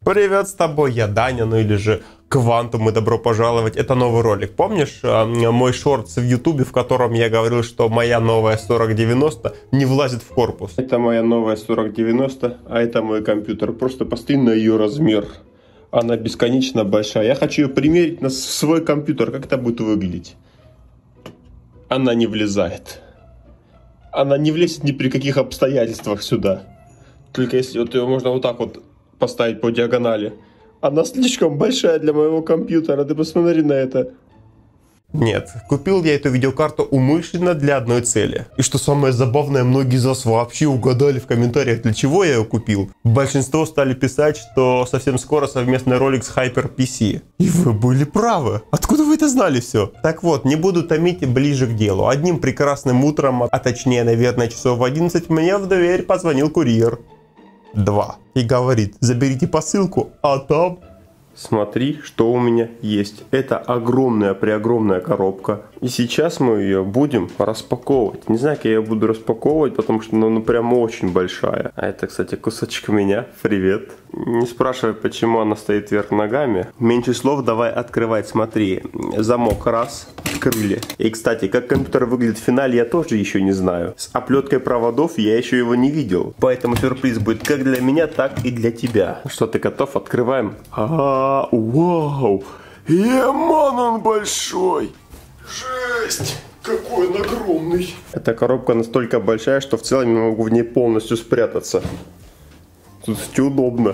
Привет, с тобой я, Даня, ну или же Квантум, и добро пожаловать. Это новый ролик. Помнишь мой шортс в Ютубе, в котором я говорил, что моя новая 4090 не влазит в корпус? Это моя новая 4090, а это мой компьютер. Просто посмотри на ее размер. Она бесконечно большая. Я хочу ее примерить на свой компьютер. Как это будет выглядеть? Она не влезает. Она не влезет ни при каких обстоятельствах сюда. Только если вот ее можно вот так вот поставить по диагонали. Она слишком большая для моего компьютера. Ты посмотри на это. Нет, купил я эту видеокарту умышленно для одной цели. И что самое забавное, многие из вас вообще угадали в комментариях, для чего я ее купил. Большинство стали писать, что совсем скоро совместный ролик с HyperPC. И вы были правы. Откуда вы это знали все? Так вот, не буду томить, ближе к делу. Одним прекрасным утром, а точнее, наверное, часов в 11, мне в дверь позвонил курьер. 2. И говорит: заберите посылку, а там... Смотри, что у меня есть. Это огромная-преогромная коробка. И сейчас мы ее будем распаковывать. Не знаю, как я ее буду распаковывать, потому что ну прям очень большая. А это, кстати, кусочек меня. Привет. Не спрашивай, почему она стоит вверх ногами. Меньше слов, давай открывать. Смотри, замок раз, открыли. И, кстати, как компьютер выглядит в финале, я тоже еще не знаю. С оплеткой проводов я еще его не видел. Поэтому сюрприз будет как для меня, так и для тебя. Что, ты готов? Открываем. Вау! Еман, он большой! Жесть! Какой он огромный! Эта коробка настолько большая, что в целом я могу в ней полностью спрятаться. Тут удобно.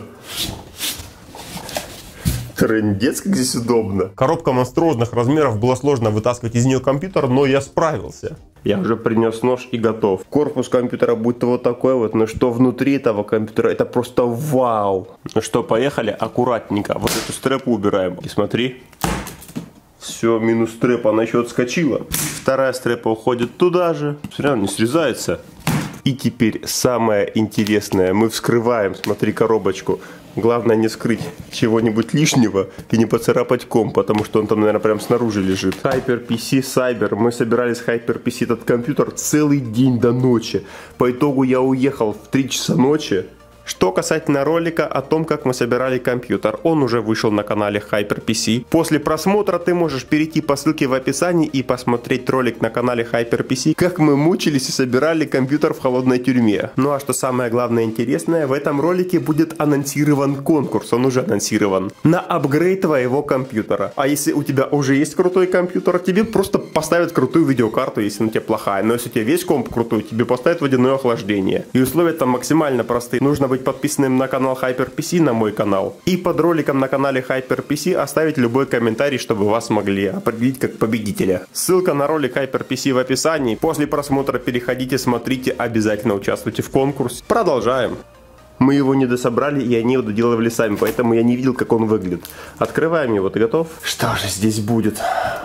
Трындец, как здесь удобно. Коробка монструозных размеров, было сложно вытаскивать из нее компьютер, но я справился. Я уже принес нож и готов. Корпус компьютера будет вот такой вот, но что внутри этого компьютера, это просто вау. Ну что, поехали аккуратненько. Вот эту стрэпу убираем. И смотри. Все, минус стрэп, она еще отскочила. Вторая стрэпа уходит туда же. Смотри, она не срезается. И теперь самое интересное. Мы вскрываем, смотри, коробочку. Главное не скрыть чего-нибудь лишнего и не поцарапать комп, потому что он там, наверное, прям снаружи лежит. HyperPC Cyber. Мы собирали с HyperPC этот компьютер целый день до ночи. По итогу я уехал в 3 часа ночи. Что касательно ролика о том, как мы собирали компьютер, он уже вышел на канале HyperPC. После просмотра ты можешь перейти по ссылке в описании и посмотреть ролик на канале HyperPC, как мы мучились и собирали компьютер в холодной тюрьме. Ну а что самое главное и интересное, в этом ролике будет анонсирован конкурс, он уже анонсирован, на апгрейд твоего компьютера. А если у тебя уже есть крутой компьютер, тебе просто поставят крутую видеокарту, если она у тебя плохая. Но если у тебя весь комп крутой, тебе поставят водяное охлаждение. И условия там максимально простые. Нужно быть подписанным на канал HyperPC, на мой канал. И под роликом на канале HyperPC оставить любой комментарий, чтобы вас могли определить как победителя. Ссылка на ролик HyperPC в описании. После просмотра переходите, смотрите, обязательно участвуйте в конкурсе. Продолжаем. Мы его не дособрали, и они его доделывали сами, поэтому я не видел, как он выглядит. Открываем его, ты готов? Что же здесь будет?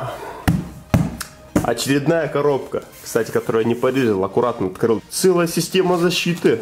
Очередная коробка, кстати, которую я не порезал, аккуратно открыл. Целая система защиты.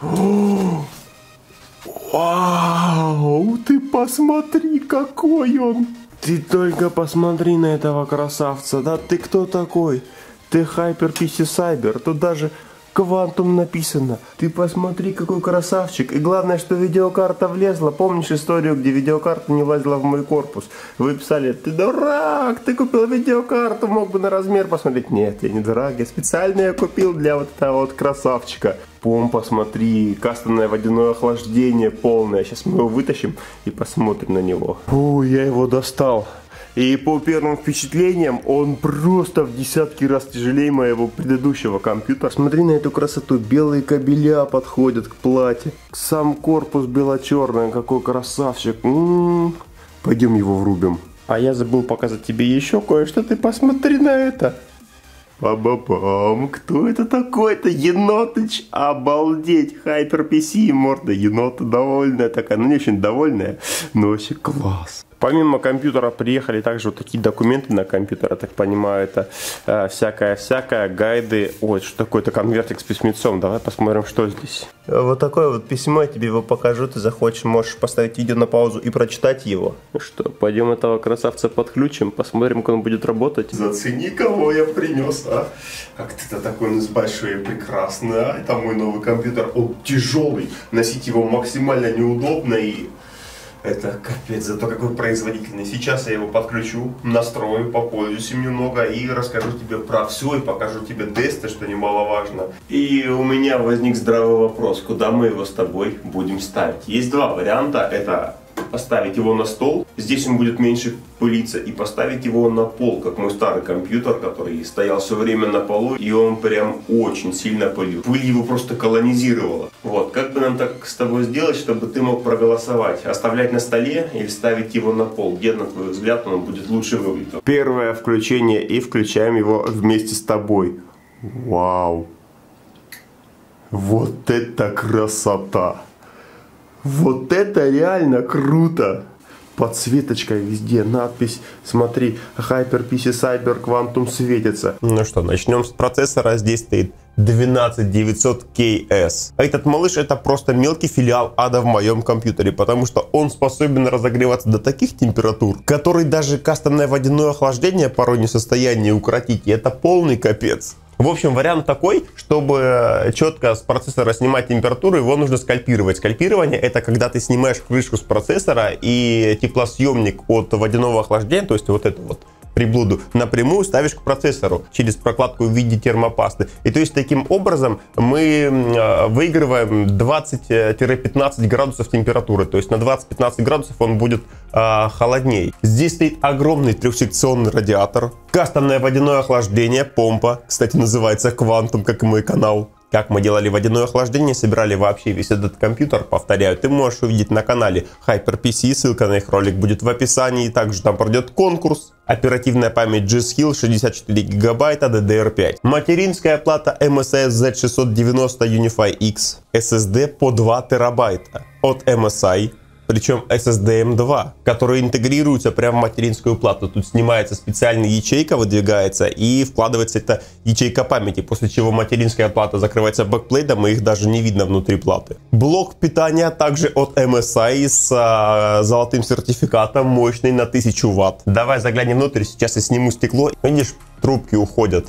Вау, ты посмотри, какой он. Ты только посмотри на этого красавца. Да ты кто такой? Ты HyperPC Cyber. Тут даже Квантум написано. Ты посмотри, какой красавчик. И главное, что видеокарта влезла. Помнишь историю, где видеокарта не влазила в мой корпус? Вы писали: ты дурак, ты купил видеокарту, мог бы на размер посмотреть. Нет, я не дурак, я специально ее купил для вот этого вот красавчика. Помпа, смотри, кастомное водяное охлаждение полное. Сейчас мы его вытащим и посмотрим на него. Фу, я его достал. И по первым впечатлениям он просто в десятки раз тяжелее моего предыдущего компьютера. Смотри на эту красоту, белые кабеля подходят к плате. Сам корпус бело-черный, какой красавчик. Пойдем его врубим. А я забыл показать тебе еще кое-что, ты посмотри на это. Ба-ба-бам, кто это такой-то? Енотыч, обалдеть, HyperPC, морда енота довольная такая, ну не очень довольная, но вообще класс. Помимо компьютера приехали также вот такие документы на компьютер, я так понимаю, это всякое, гайды. Ой, что такое-то конвертик с письмецом, давай посмотрим, что здесь. Вот такое вот письмо, я тебе его покажу, ты захочешь, можешь поставить видео на паузу и прочитать его. Ну что, пойдем этого красавца подключим, посмотрим, как он будет работать. Зацени, кого я принес, а? Как ты-то такой у нас большой и прекрасный, а? Это мой новый компьютер, он тяжелый, носить его максимально неудобно и... Это капец, зато какой производительный. Сейчас я его подключу, настрою, попользуюсь им немного и расскажу тебе про все и покажу тебе тесты, что немаловажно. И у меня возник здравый вопрос, куда мы его с тобой будем ставить. Есть два варианта, это поставить его на стол, здесь он будет меньше пылиться, и поставить его на пол, как мой старый компьютер, который стоял все время на полу, и он прям очень сильно пылил. Пыль его просто колонизировала. Вот, как бы нам так с тобой сделать, чтобы ты мог проголосовать? Оставлять на столе или ставить его на пол? Где, на твой взгляд, он будет лучше выглядеть? Первое включение, и включаем его вместе с тобой. Вау! Вот это красота! Вот это реально круто! Подсветочка везде, надпись, смотри, HyperPC Cyber Quantum светится. Ну что, начнем с процессора. Здесь стоит 12900KS. А этот малыш это просто мелкий филиал ада в моем компьютере, потому что он способен разогреваться до таких температур, которые даже кастомное водяное охлаждение порой не в состоянии укротить. И это полный капец. В общем, вариант такой, чтобы четко с процессора снимать температуру, его нужно скальпировать. Скальпирование это когда ты снимаешь крышку с процессора и теплосъемник от водяного охлаждения, то есть вот эту вот приблуду, напрямую ставишь к процессору через прокладку в виде термопасты. И то есть таким образом мы выигрываем 20-15 градусов температуры. То есть на 20-15 градусов он будет холоднее. Здесь стоит огромный трехсекционный радиатор, кастомное водяное охлаждение, помпа, кстати, называется Quantum, как и мой канал. Как мы делали водяное охлаждение, собирали вообще весь этот компьютер, повторяю, ты можешь увидеть на канале HyperPC, ссылка на их ролик будет в описании, также там пройдет конкурс. Оперативная память G-Skill 64 гигабайта DDR5. Материнская плата MSI Z690 Unify X, SSD по 2 терабайта от MSI. Причем SSD M2, который интегрируется прямо в материнскую плату. Тут снимается специальная ячейка, выдвигается и вкладывается эта ячейка памяти, после чего материнская плата закрывается бэкплейтом и их даже не видно внутри платы. Блок питания также от MSI с золотым сертификатом, мощный на 1000 Вт. Давай заглянем внутрь, сейчас я сниму стекло. Видишь, трубки уходят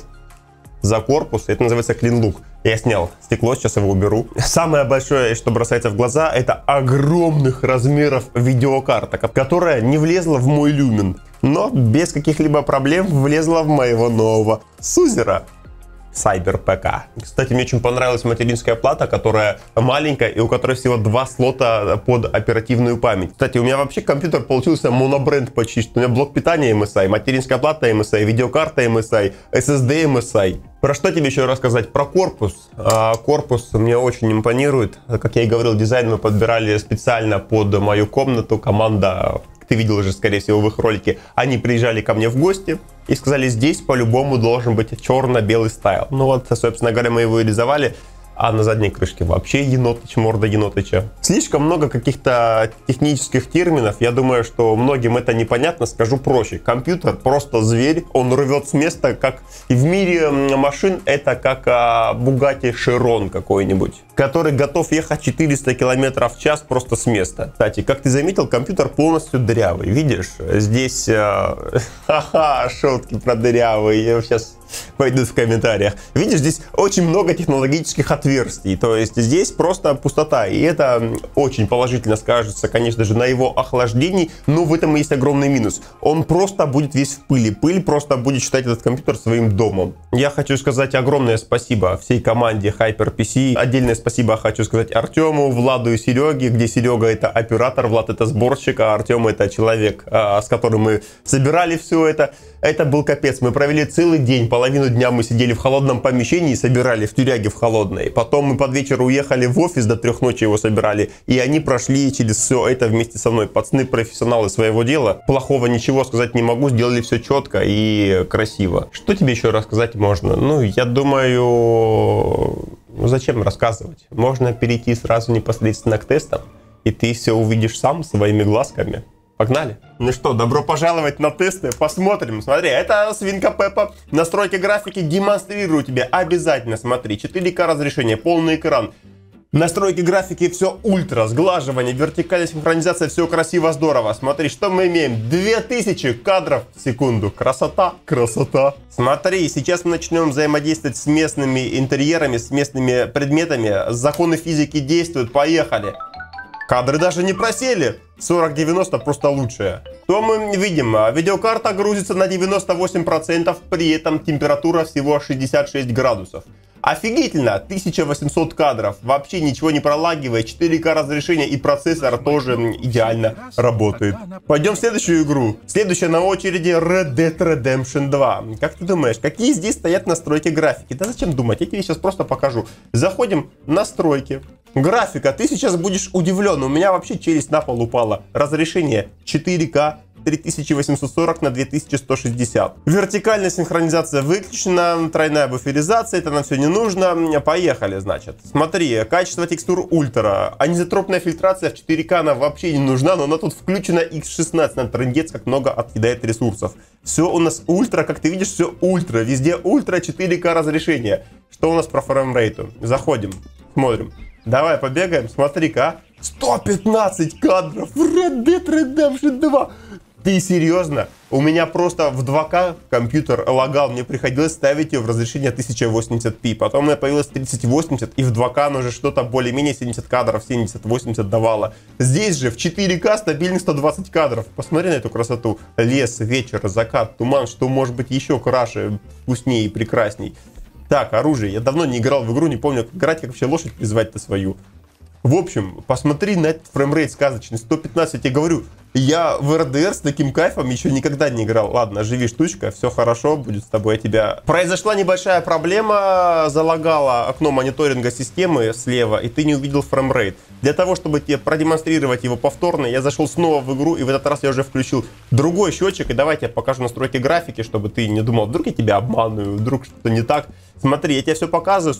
за корпус, это называется Clean Look. Я снял стекло, сейчас его уберу. Самое большое, что бросается в глаза, это огромных размеров видеокарта, которая не влезла в мой люмен, но без каких-либо проблем влезла в моего нового сузера Cyber ПК. Кстати, мне очень понравилась материнская плата, которая маленькая и у которой всего 2 слота под оперативную память. Кстати, у меня вообще компьютер получился монобренд почти, что у меня блок питания MSI, материнская плата MSI, видеокарта MSI, SSD MSI. Про что тебе еще рассказать? Про корпус. Корпус мне очень импонирует. Как я и говорил, дизайн мы подбирали специально под мою комнату. Команда, ты видел уже, скорее всего, в их ролике, они приезжали ко мне в гости и сказали, здесь по-любому должен быть черно-белый стайл. Ну вот, собственно говоря, мы его и рисовали. А на задней крышке вообще енотыч, морда енотыча. Слишком много каких-то технических терминов. Я думаю, что многим это непонятно. Скажу проще. Компьютер просто зверь. Он рвет с места, как и в мире машин. Это как Bugatti Chiron какой-нибудь, который готов ехать 400 км в час просто с места. Кстати, как ты заметил, компьютер полностью дырявый. Видишь, здесь... Ха-ха, шутки про дырявый. Я сейчас... пойдут в комментариях. Видишь, здесь очень много технологических отверстий, то есть здесь просто пустота, и это очень положительно скажется, конечно же, на его охлаждении, но в этом есть огромный минус. Он просто будет весь в пыли, пыль просто будет считать этот компьютер своим домом. Я хочу сказать огромное спасибо всей команде HyperPC, отдельное спасибо хочу сказать Артему, Владу и Сереге, где Серега это оператор, Влад это сборщик, а Артем это человек, с которым мы собирали все это. Это был капец, мы провели целый день, половину дня мы сидели в холодном помещении и собирали в тюряге в холодной. Потом мы под вечер уехали в офис, до 3 ночи его собирали. И они прошли через все это вместе со мной. Пацаны профессионалы своего дела. Плохого ничего сказать не могу, сделали все четко и красиво. Что тебе еще рассказать можно? Ну, я думаю, зачем рассказывать? Можно перейти сразу непосредственно к тестам. И ты все увидишь сам своими глазками. Погнали! Ну что, добро пожаловать на тесты, посмотрим. Смотри, это свинка Пеппа. Настройки графики демонстрирую тебе обязательно. Смотри, 4К разрешение, полный экран. Настройки графики, все ультра, сглаживание, вертикальная синхронизация, все красиво, здорово. Смотри, что мы имеем? 2000 кадров в секунду. Красота, красота. Смотри, сейчас мы начнем взаимодействовать с местными интерьерами, с местными предметами. Законы физики действуют, поехали. Кадры даже не просели. 4090 просто лучшая. То мы видим, видеокарта грузится на 98%, при этом температура всего 66 градусов. Офигительно, 1800 кадров, вообще ничего не пролагивает, 4К разрешение и процессор тоже идеально работает. Пойдем в следующую игру. Следующая на очереди Red Dead Redemption 2. Как ты думаешь, какие здесь стоят настройки графики? Да зачем думать, я тебе сейчас просто покажу. Заходим в настройки. Графика, ты сейчас будешь удивлен, у меня вообще челюсть на пол упала. Разрешение 4К. 3840 на 2160. Вертикальная синхронизация выключена, тройная буферизация, это нам все не нужно. Поехали, значит. Смотри, качество текстур ультра. Анизотропная фильтрация в 4К она вообще не нужна, но она тут включена X16. На трындец как много отъедает ресурсов. Все у нас ультра, как ты видишь, все ультра. Везде ультра 4К разрешение. Что у нас про фреймрейту? Заходим, смотрим. Давай побегаем, смотри-ка. 115 кадров в Red Dead Redemption 2. Ты серьезно? У меня просто в 2К компьютер лагал, мне приходилось ставить ее в разрешение 1080p. Потом у меня появилось 3080, и в 2К оно уже что-то более-менее 70 кадров, 70-80 давало. Здесь же в 4К стабильных 120 кадров. Посмотри на эту красоту. Лес, вечер, закат, туман, что может быть еще краше, вкуснее и прекрасней. Так, оружие. Я давно не играл в игру, не помню, как играть, как вообще лошадь призвать-то свою. В общем, посмотри на этот фреймрейт сказочный, 115, я тебе говорю, я в РДР с таким кайфом еще никогда не играл. Ладно, живи, штучка, все хорошо, будет с тобой, я тебя... Произошла небольшая проблема, залагало окно мониторинга системы слева, и ты не увидел фреймрейт. Для того, чтобы тебе продемонстрировать его повторно, я зашел снова в игру, и в этот раз я уже включил другой счетчик, и давайте я покажу настройки графики, чтобы ты не думал, вдруг я тебя обманываю, вдруг что-то не так. Смотри, я тебе все показываю,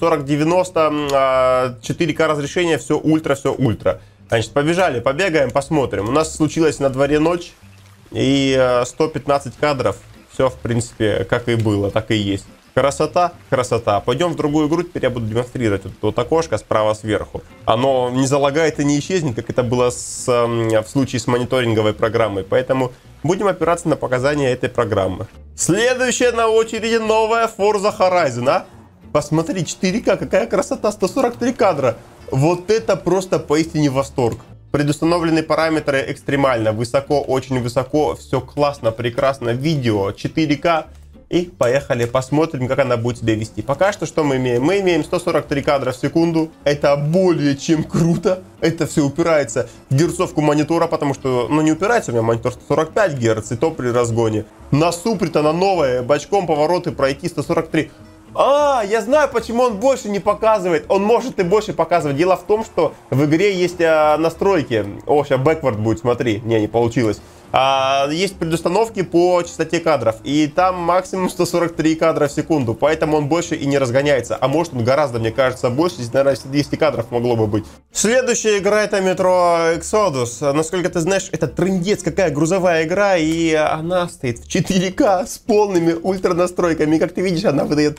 4090, 4К разрешение, все ультра, все ультра. Значит, побежали, побегаем, посмотрим. У нас случилась на дворе ночь, и 115 кадров, все, в принципе, как и было, так и есть. Красота, красота. Пойдем в другую игру, теперь я буду демонстрировать вот окошко справа сверху. Оно не залагает и не исчезнет, как это было в случае с мониторинговой программой, поэтому будем опираться на показания этой программы. Следующая на очереди новая Forza Horizon, а? Посмотри, 4К, какая красота, 143 кадра. Вот это просто поистине восторг. Предустановленные параметры экстремально, высоко, очень высоко, все классно, прекрасно. Видео 4К. И поехали, посмотрим, как она будет себя вести. Пока что мы имеем? Мы имеем 143 кадра в секунду. Это более чем круто. Это все упирается в герцовку монитора, потому что, ну, не упирается, у меня монитор 145 Гц, и то при разгоне. На супре-то, на новое, бочком повороты пройти 143. Я знаю, почему он больше не показывает. Он может и больше показывать. Дело в том, что в игре есть настройки. О, сейчас backward будет, смотри. Не получилось. Есть предустановки по частоте кадров. И там максимум 143 кадра в секунду. Поэтому он больше и не разгоняется. А может он гораздо, мне кажется, больше. Здесь, наверное, 200 кадров могло бы быть. Следующая игра — это Metro Exodus. Насколько ты знаешь, это трындец, какая грузовая игра. И она стоит в 4К с полными ультра настройками. И как ты видишь, она выдает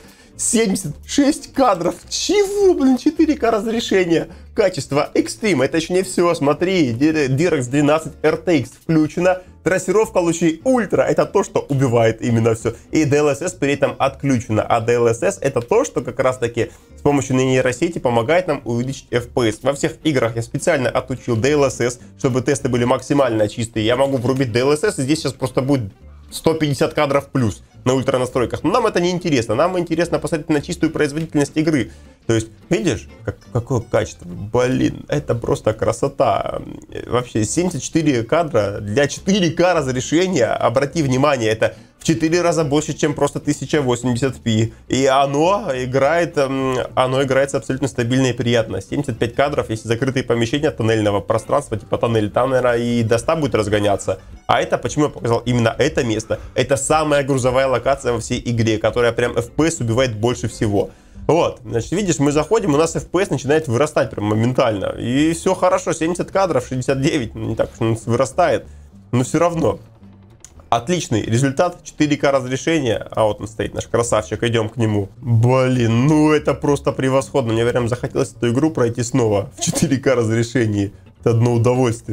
76 кадров. Чего, блин, 4К разрешение. Качество Extreme. Это еще не все. Смотри, DirectX 12 RTX включено. Трассировка лучей ультра. Это то, что убивает именно все. И DLSS при этом отключено. А DLSS это то, что как раз таки с помощью нейросети помогает нам увеличить FPS. Во всех играх я специально отучил DLSS, чтобы тесты были максимально чистые. Я могу врубить DLSS, и здесь сейчас просто будет 150 кадров плюс на ультра настройках. Но нам это не интересно. Нам интересно посмотреть на чистую производительность игры. То есть, видишь, какое качество? Блин, это просто красота. Вообще, 74 кадра для 4К разрешения. Обрати внимание, это в 4 раза больше, чем просто 1080p. И оно играется абсолютно стабильно и приятно. 75 кадров, если закрытые помещения тоннельного пространства, типа тоннель, там, наверное, и до 100 будет разгоняться. А это, почему я показал именно это место? Это самая грузовая локация во всей игре, которая прям FPS убивает больше всего. Вот, значит, видишь, мы заходим, у нас FPS начинает вырастать прям моментально. И все хорошо, 70 кадров, 69, не так уж он вырастает, но все равно. Отличный результат, 4К разрешение, а вот он стоит, наш красавчик, идем к нему. Блин, ну это просто превосходно, мне прям захотелось эту игру пройти снова в 4К разрешении, это одно удовольствие.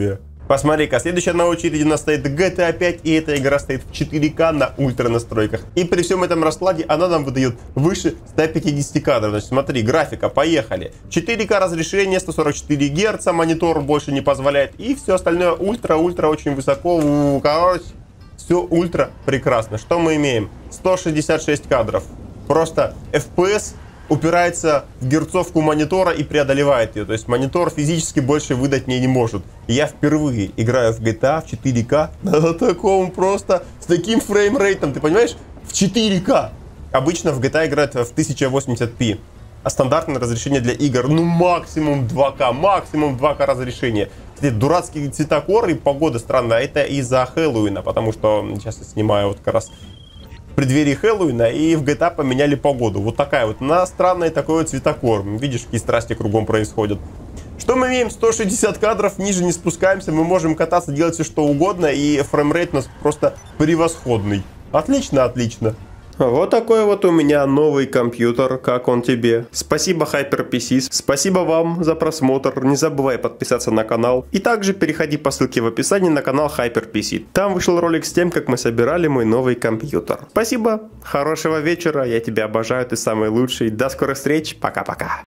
Посмотри-ка, следующая на очереди у нас стоит GTA 5, и эта игра стоит в 4К на ультра настройках. И при всем этом раскладе она нам выдает выше 150 кадров. Значит, смотри, графика, поехали. 4К разрешение, 144 Гц, монитор больше не позволяет. И все остальное ультра очень высоко. Короче, все ультра прекрасно. Что мы имеем? 166 кадров. Просто FPS упирается в герцовку монитора и преодолевает ее. То есть монитор физически больше выдать мне не может. Я впервые играю в GTA в 4К на таком просто, с таким фреймрейтом, ты понимаешь? В 4К. Обычно в GTA играют в 1080p. А стандартное разрешение для игр, ну максимум 2К разрешение. Кстати, дурацкие цветокоры и погода странная, это из-за Хэллоуина, потому что сейчас я снимаю вот как раз в преддверии Хэллоуина, и в GTA поменяли погоду. Вот такая вот, на странный такой вот цветокор. Видишь, какие страсти кругом происходят. Что мы имеем? 160 кадров, ниже не спускаемся, мы можем кататься, делать все что угодно, и фреймрейт у нас просто превосходный. Отлично, отлично. Вот такой вот у меня новый компьютер, как он тебе. Спасибо HyperPC, спасибо вам за просмотр, не забывай подписаться на канал. И также переходи по ссылке в описании на канал HyperPC. Там вышел ролик с тем, как мы собирали мой новый компьютер. Спасибо, хорошего вечера, я тебя обожаю, ты самый лучший. До скорых встреч, пока-пока.